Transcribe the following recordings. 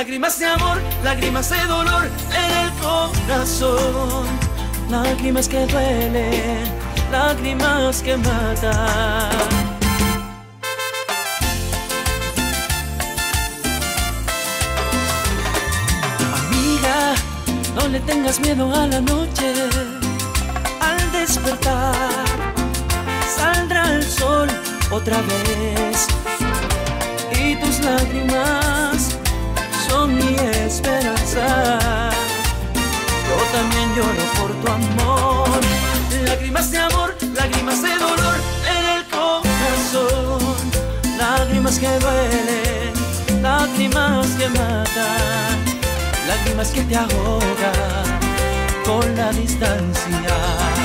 Lágrimas de amor, lágrimas de dolor en el corazón. Lágrimas que duelen, lágrimas que matan. Amiga, no le tengas miedo a la noche. Al despertar, saldrá el sol otra vez. Y tus lágrimas son mi esperanza. Yo también lloro por tu amor. Lágrimas de amor, lágrimas de dolor en el corazón. Lágrimas que duelen, lágrimas que matan. Lágrimas que te ahogan con la distancia.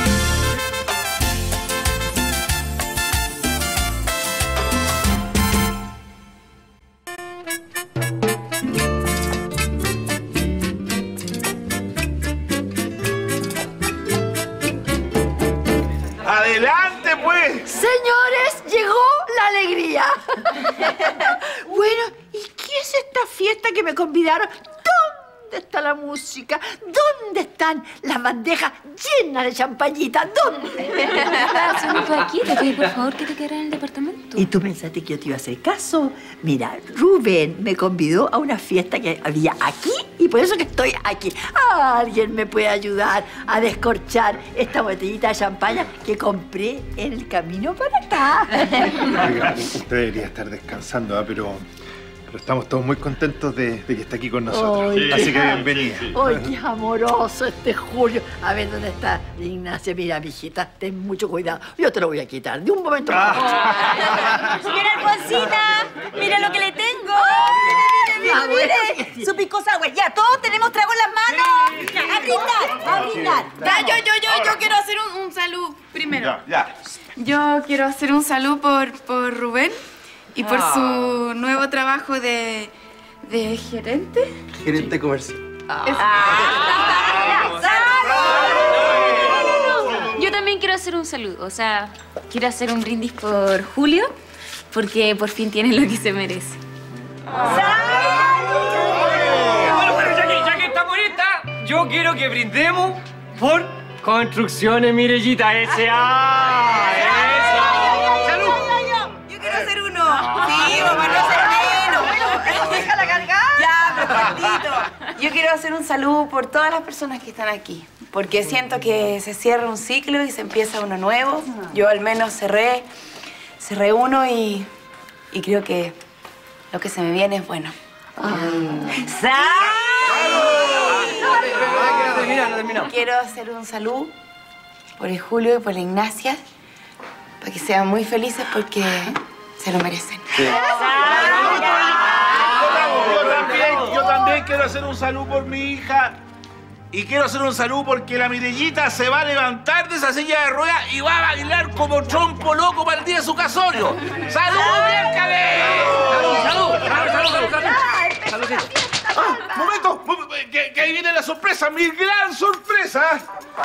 ¡Adelante, pues! Señores, llegó la alegría. Bueno, ¿y qué es esta fiesta que me convidaron? ¿Dónde está la música? ¿Dónde están las bandejas llenas de champañita? ¿Dónde? No fue aquí, te pedí por favor que te quedaras en el departamento. ¿Y tú pensaste que yo te iba a hacer caso? Mira, Rubén me convidó a una fiesta que había aquí y por eso que estoy aquí. ¿Alguien me puede ayudar a descorchar esta botellita de champaña que compré en el camino para acá? Oiga, usted debería estar descansando, ¿eh? Pero estamos todos muy contentos de que esté aquí con nosotros. Ay, así que bienvenida. ¡Ay, qué amoroso este Julio! A ver, ¿dónde está Ignacia? Mira, mijita, ten mucho cuidado. Yo te lo voy a quitar de un momento a otro. Señora Alfonsina, mira lo que le tengo. Mire, Su picosa agua. Ya, todos tenemos trago en las manos. A brindar, a brindar. Ya, yo quiero hacer un salud primero. Ya. Yo quiero hacer un salud por Rubén y por su nuevo trabajo de gerente. Gerente comercial. Yo también quiero hacer un saludo, o sea, quiero hacer un brindis por Julio, porque por fin tiene lo que se merece. Bueno, ya que estamos en esta, yo quiero que brindemos por Construcciones Mirellita S.A. ¡Salud! Yo quiero hacer uno. Sí, para no ser menos. Déjala cargar. Ya, pero Carlito. Yo quiero hacer un saludo por todas las personas que están aquí. Porque siento que se cierra un ciclo y se empieza uno nuevo. Yo al menos cerré uno y creo que lo que se me viene es bueno. No terminó. Quiero hacer un saludo por el Julio y por la Ignacia para que sean muy felices porque se lo merecen. Yo también quiero hacer un saludo por mi hija. Y quiero hacer un saludo porque la Mirellita se va a levantar de esa silla de ruedas y va a bailar como trompo loco para el día de su casorio. ¡Salud, miércoles! ¡Salud! ¡Momento! Que ahí viene la sorpresa, mi gran sorpresa.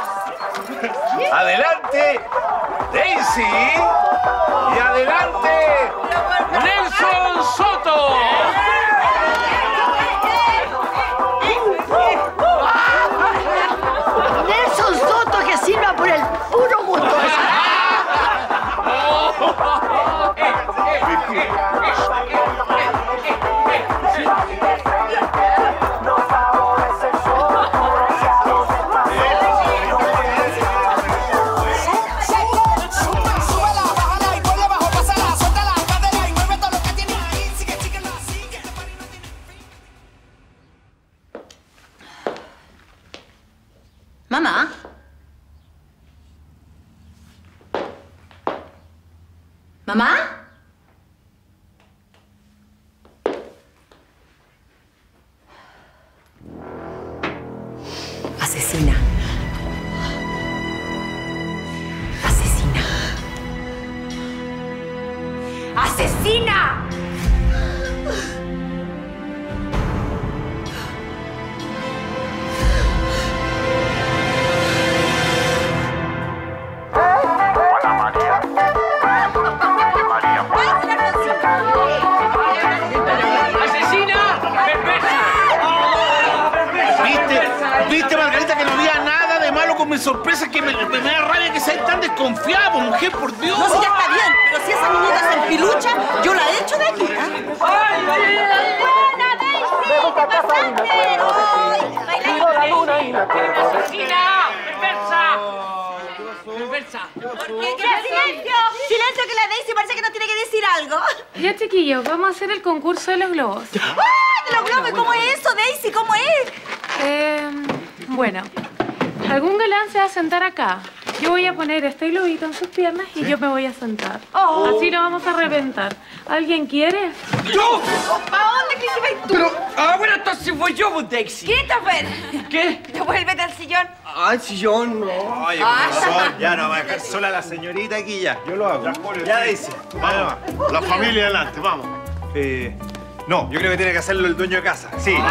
Adelante, Daisy. Y adelante, Nelson Soto. Nelson Soto, que sirva por el puro gusto. Mamá. ¿Mamá? Asesina. Asesina. ¡Asesina! María. viste, Margarita, que no había nada de malo con mi sorpresa, que me da rabia que seas tan desconfiada, mujer, por Dios. No, si ya está bien, pero si esas niñitas son piluchas, yo la echo de aquí. Silencio, que la Daisy parece que nos tiene que decir algo. Ya, chiquillos, vamos a hacer el concurso de los globos. ¡Ah, de los globos! ¿Cómo es eso, Daisy? ¿Cómo es? Bueno, algún galán se va a sentar acá. Yo voy a poner este globito en sus piernas y yo me voy a sentar. Así lo vamos a reventar. ¿Alguien quiere? ¡Yo! ¿Para dónde, Christopher? Tú. Pero, bueno, entonces voy yo, pues, Daisy. Christopher. ¿Qué? Devuélvete al sillón. Ah, si yo no. Oye, profesor, ya no va a dejar sola a la señorita aquí ya. Yo lo hago. Ya dice. Vamos, la familia adelante, vamos. No, yo creo que tiene que hacerlo el dueño de casa. Sí. No,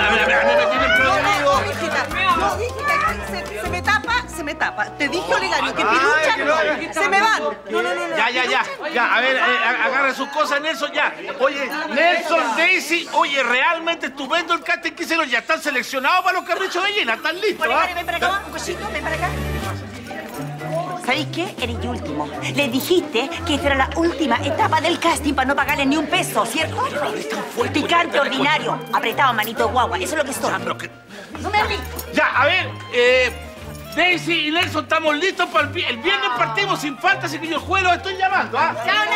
hijita. No, hijita, se me tapa. Te dije, Olegario, que pilucha, se me van. No. Ya, a ver, agarre sus cosas, Nelson, ya. Oye, Nelson, Daisy, oye, realmente estupendo el casting que hicieron. Ya están seleccionados para los caprichos de Gina, están listos. Olegario, ven para acá, un cosito, ven para acá. ¿Sabéis qué? Eres el último. Le dijiste que esta era la última etapa del casting para no pagarle ni un peso, ¿cierto? Picante, ordinario, apretado, manito de guagua. Eso es lo que soy. No me hables. Ya, a ver, Daisy y Nelson, estamos listos para el viernes partimos sin falta, así que yo el jueves los estoy llamando, ¿ah?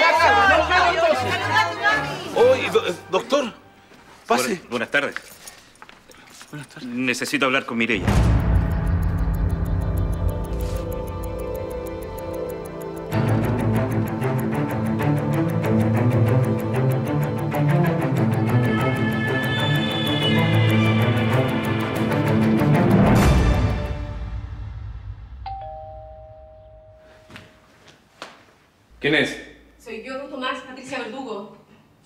Oye, doctor, pase. Buenas tardes. Buenas tardes. Necesito hablar con Mireya. ¿Quién es? Soy yo, Tomás, Patricia Verdugo.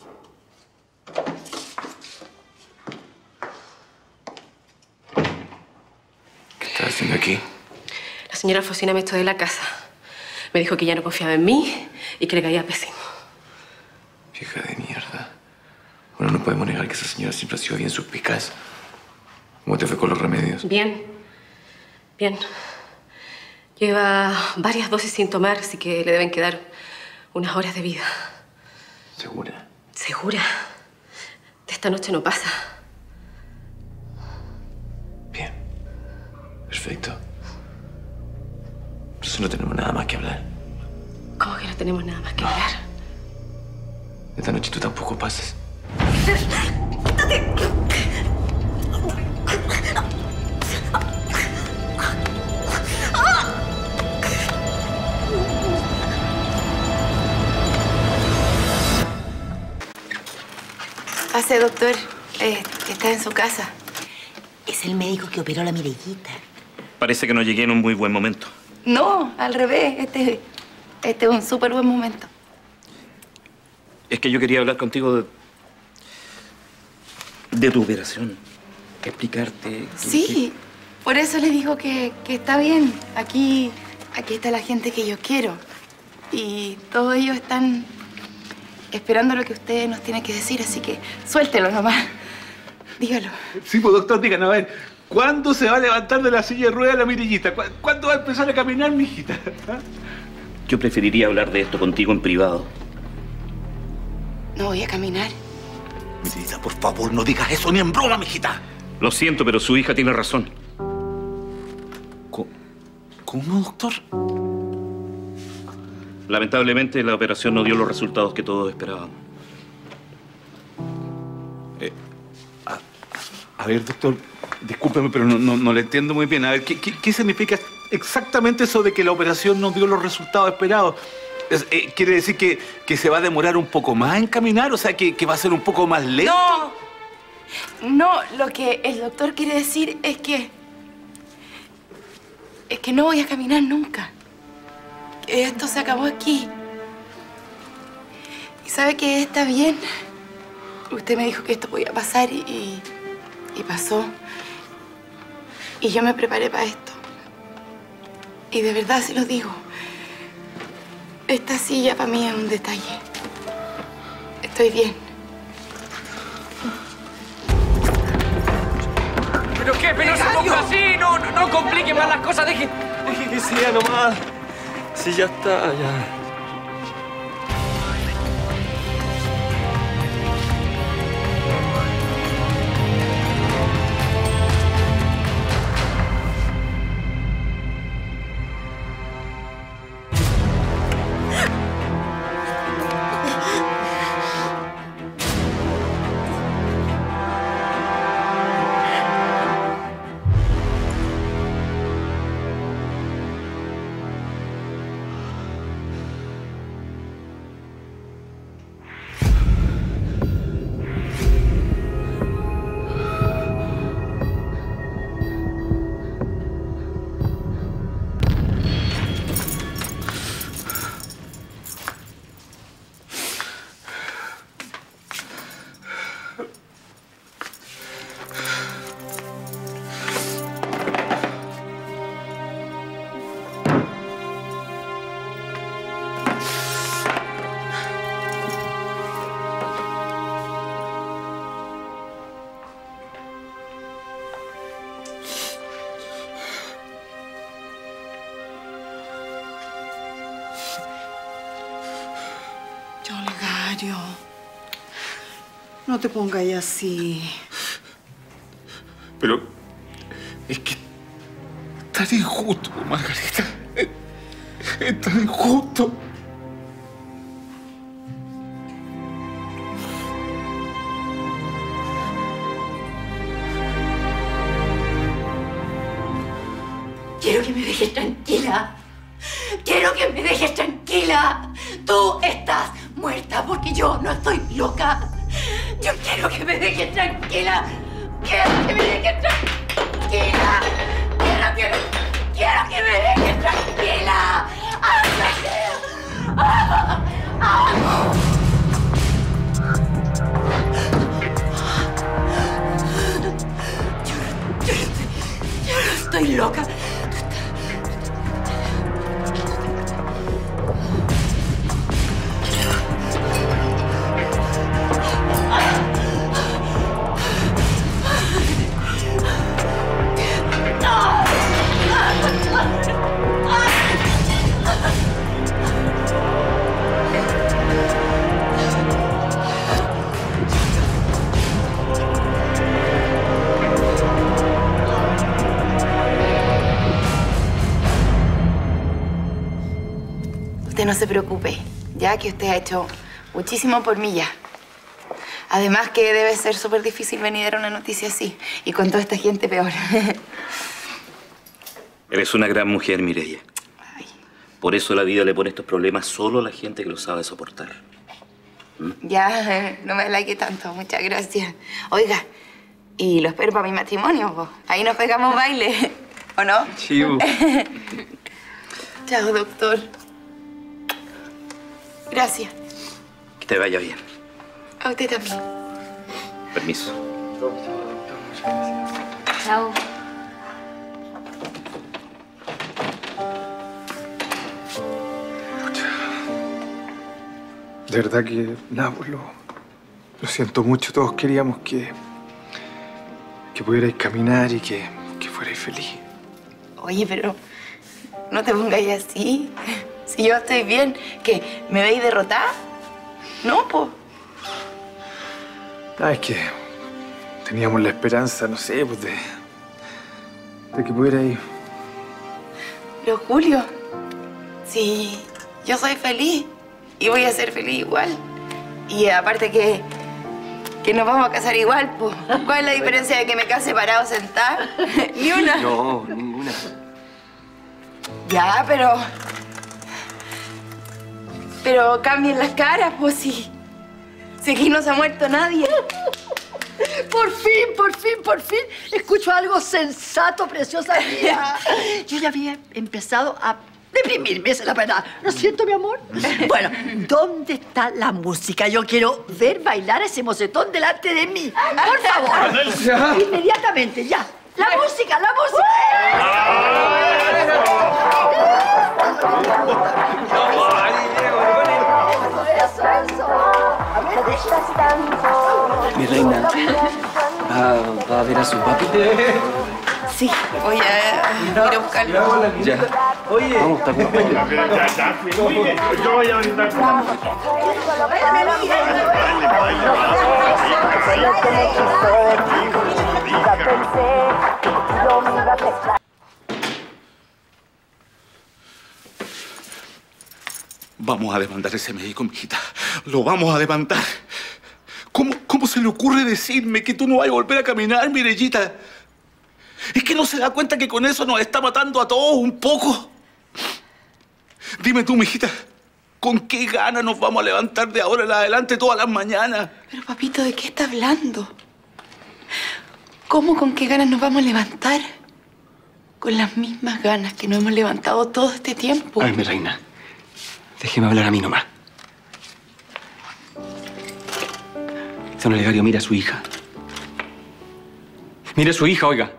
¿Qué estás haciendo aquí? La señora Focina me echó de la casa. Me dijo que ya no confiaba en mí y que le caía pésimo. Vieja de mierda. Bueno, no podemos negar que esa señora siempre ha sido bien suspicaz. ¿Cómo te fue con los remedios? Bien. Lleva varias dosis sin tomar, así que le deben quedar unas horas de vida. ¿Segura? ¿Segura? De esta noche no pasa. Bien. Perfecto. Entonces no tenemos nada más que hablar. ¿Cómo que no tenemos nada más que hablar? Esta noche tú tampoco pasas. Pase, doctor. Está en su casa. Es el médico que operó a la Mirellita. Parece que no llegué en un muy buen momento. No, al revés. Este es un súper buen momento. Es que yo quería hablar contigo de tu operación. Explicarte. Sí, por eso le digo que está bien. Aquí está la gente que yo quiero. Y todos ellos están esperando lo que usted nos tiene que decir, así que suéltelo nomás. Dígalo. Sí, pues doctor, díganos, a ver, ¿cuándo se va a levantar de la silla de ruedas la Mirellita? ¿Cuándo va a empezar a caminar, mijita? ¿Ah? Yo preferiría hablar de esto contigo en privado. No voy a caminar. Mirellita, por favor, no digas eso ni en broma, mijita. Lo siento, pero su hija tiene razón. ¿Cómo, doctor? Lamentablemente, la operación no dio los resultados que todos esperábamos. A ver, doctor, discúlpeme, pero no le entiendo muy bien. A ver, ¿qué significa exactamente eso de que la operación no dio los resultados esperados? ¿Quiere decir que se va a demorar un poco más en caminar? O sea, que va a ser un poco más lento. No, lo que el doctor quiere decir es que no voy a caminar nunca. Que esto se acabó aquí. Y sabe que está bien. Usted me dijo que esto podía pasar y pasó. Y yo me preparé para esto. Y de verdad se lo digo. Esta silla para mí es un detalle. Estoy bien. ¿Pero qué? Pero no se ponga así, no complique más las cosas, deje que sea nomás. Sí, ya está, ya. Olegario, no te pongas así. Pero es que es tan injusto, Margarita. Es tan injusto. Quiero que me dejes tranquila. Quiero que me dejes tranquila. Tú estás muerta porque yo no estoy loca. Yo quiero que me dejes tranquila. Quiero que me dejes tranquila. Quiero que me dejes tranquila. Yo no estoy loca. Usted no se preocupe, ya que usted ha hecho muchísimo por mí ya. Además que debe ser súper difícil venir a dar una noticia así, y con toda esta gente peor. Eres una gran mujer, Mireia. Por eso la vida le pone estos problemas solo a la gente que lo sabe soportar. Ya, no me halague tanto, muchas gracias. Oiga, y lo espero para mi matrimonio, po. Ahí nos pegamos baile, ¿o no? Sí. Chao, doctor. Gracias. Que te vaya bien. A usted también. Permiso. Chao. De verdad que, nada, pues lo siento mucho. Todos queríamos que pudierais caminar y que fuerais feliz. Oye, pero no te pongáis así. Si yo estoy bien, ¿qué? ¿Me veis derrotada? No, po. Ah, es que teníamos la esperanza, no sé, pues de que pudierais... Pero Julio, si yo soy feliz y voy a ser feliz igual. Y aparte que nos vamos a casar igual, pues. ¿Cuál es la diferencia de que me case parado o sentada? Ni una. No, ninguna. Ya, pero cambien las caras, pues sí. Si aquí no se ha muerto nadie. Por fin, escucho algo sensato, preciosa mía. Yo ya había empezado a deprimirme, esa es la verdad. ¿No es cierto, mi amor? Bueno, ¿dónde está la música? Yo quiero ver bailar ese mocetón delante de mí. Por favor. Inmediatamente, ya. ¡La música, la música! Mi reina, ¿va a ver a su papi? Sí, voy a ir a buscarlo. Ya. Oye. Vamos, te acompaño. Muy bien, yo voy a brindar. Vamos a demandar a ese médico, mijita. Lo vamos a demandar. ¿Cómo se le ocurre decirme que tú no vas a volver a caminar, Mirellita? ¿Es que no se da cuenta que con eso nos está matando a todos un poco? Dime tú, mijita, ¿con qué ganas nos vamos a levantar de ahora en adelante todas las mañanas? Pero, papito, ¿de qué está hablando? ¿Cómo con qué ganas nos vamos a levantar? Con las mismas ganas que nos hemos levantado todo este tiempo. Ay, mi reina. Déjeme hablar a mí nomás. Don Olegario, mira a su hija. Mira a su hija, oiga.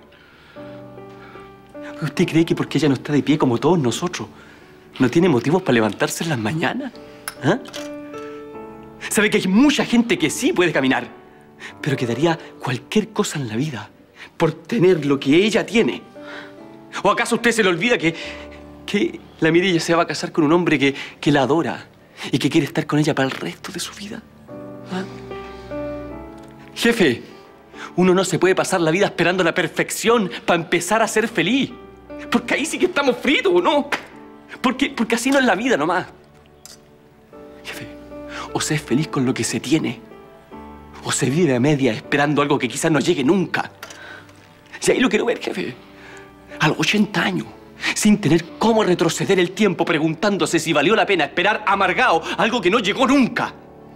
¿Usted cree que porque ella no está de pie como todos nosotros, no tiene motivos para levantarse en las mañanas? ¿Ah? ¿Sabe que hay mucha gente que sí puede caminar, pero que daría cualquier cosa en la vida por tener lo que ella tiene? ¿O acaso a usted se le olvida que la Mirella se va a casar con un hombre que la adora y que quiere estar con ella para el resto de su vida? ¿Ah? Jefe, uno no se puede pasar la vida esperando la perfección para empezar a ser feliz. Porque ahí sí que estamos fritos, ¿no? Porque así no es la vida nomás. Jefe, o se es feliz con lo que se tiene, o se vive a media esperando algo que quizás no llegue nunca. Y ahí lo quiero ver, jefe. A los 80 años, sin tener cómo retroceder el tiempo, preguntándose si valió la pena esperar amargado algo que no llegó nunca.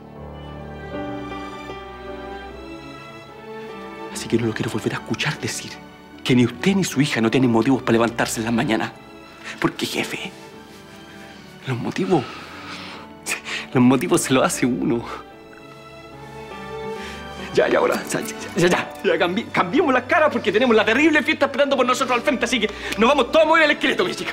Así que no lo quiero volver a escuchar decir que ni usted ni su hija no tienen motivos para levantarse en las mañanas. Porque, jefe, los motivos se los hace uno. Ya, ahora, cambiemos las caras porque tenemos la terrible fiesta esperando por nosotros al frente, así que nos vamos todos a mover el esqueleto, mi chica.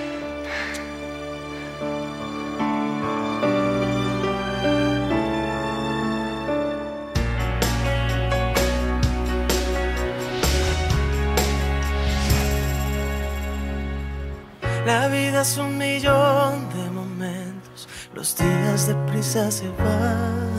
La vida es un millón de momentos, los días deprisa se van.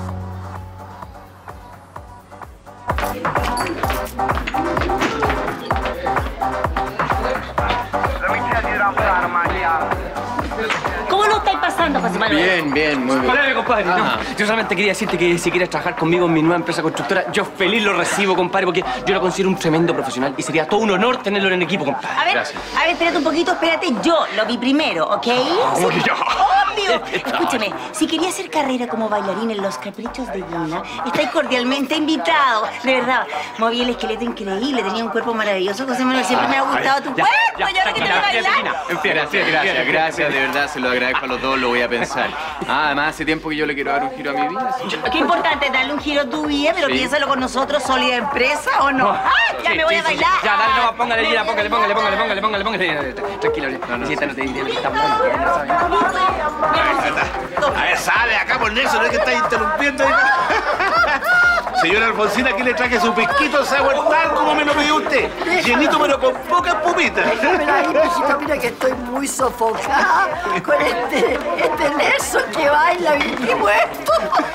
¿Cómo lo estáis pasando, José Manuel? Bien, muy bien. Compadre, no. Yo solamente quería decirte que si quieres trabajar conmigo en mi nueva empresa constructora, yo feliz lo recibo, compadre, porque yo lo considero un tremendo profesional y sería todo un honor tenerlo en equipo, compadre. A ver, espérate un poquito, espérate. Yo lo vi primero, ¿ok? ¿Cómo que yo? ¡Obvio! Escúcheme, si quería hacer carrera como bailarín en Los Caprichos de Gina, estáis cordialmente invitado. De verdad, moví el esqueleto increíble, tenía un cuerpo maravilloso. José Manuel, siempre me ha gustado tu cuerpo. Y ahora que te voy a bailar. Gracias, de verdad, se lo agradezco a los dos, lo voy a pensar. Además, hace tiempo que yo le quiero dar un giro a mi vida. Qué importante darle un giro a tu vida, pero piénsalo con nosotros, sólida empresa, ¿o no? ¡Ay, ya me voy a bailar! Ya, dale, no, póngale, Gina, póngale. Tranquilo, siéntate, no te está hablando. A ver, sale acá por eso, no es que estás interrumpiendo. Señora Alfonsina, aquí le traje su pesquito de sabor tal como me lo pidió usted. Llenito, pero con pocas pupitas. Déjamela ahí, mijito, mira que estoy muy sofocada con este Nelson que baila bien muerto.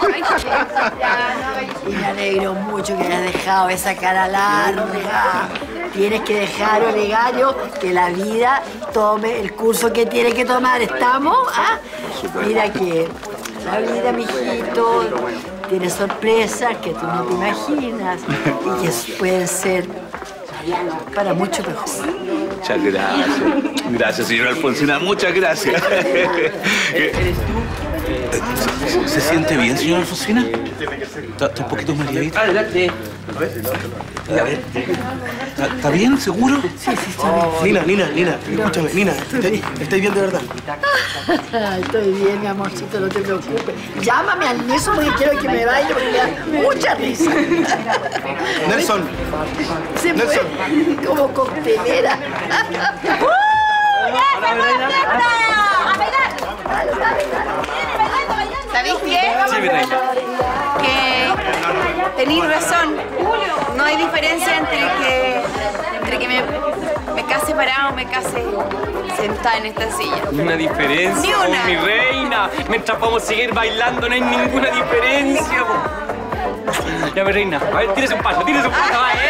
Y me alegro mucho que hayas dejado esa cara larga. Tienes que dejar, Olegario, que la vida tome el curso que tiene que tomar. ¿Estamos? ¿Ah? Mira que la vida, mijito, tiene sorpresas que tú no te imaginas y que pueden ser para mucho mejor. Muchas gracias. Gracias, señora Alfonsina, muchas gracias. ¿Eres tú? ¿Se siente bien, señora Alfonsina? ¿Está un poquito mareadita? Adelante. A ver. ¿Está bien? ¿Seguro? Sí, está bien. Nina, escúchame, Nina, ¿estáis bien de verdad? Estoy bien, mi amorcito, no te preocupes. Llámame al Nelson porque quiero que me baile porque me da mucha risa. Nelson. Se fue como coctelera. ¿Sabéis qué? Sí, mi reina. Que tenéis razón. No hay diferencia entre que me me case sentada en esta silla. Una diferencia, Ni una. mi reina. Mientras podamos seguir bailando, no hay ninguna diferencia. Ya, mi reina. A ver, tírese un paso, va,